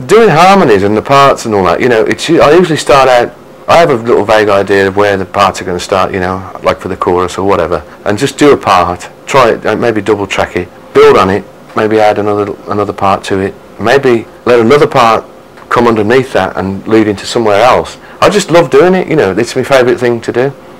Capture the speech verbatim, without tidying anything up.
doing harmonies and the parts and all that, you know, it's, I usually start out, I have a little vague idea of where the parts are going to start, you know, like for the chorus or whatever, and just do a part, try it, maybe double track it, build on it, maybe add another another part to it, maybe let another part come underneath that and lead into somewhere else. I just love doing it, you know, it's my favourite thing to do.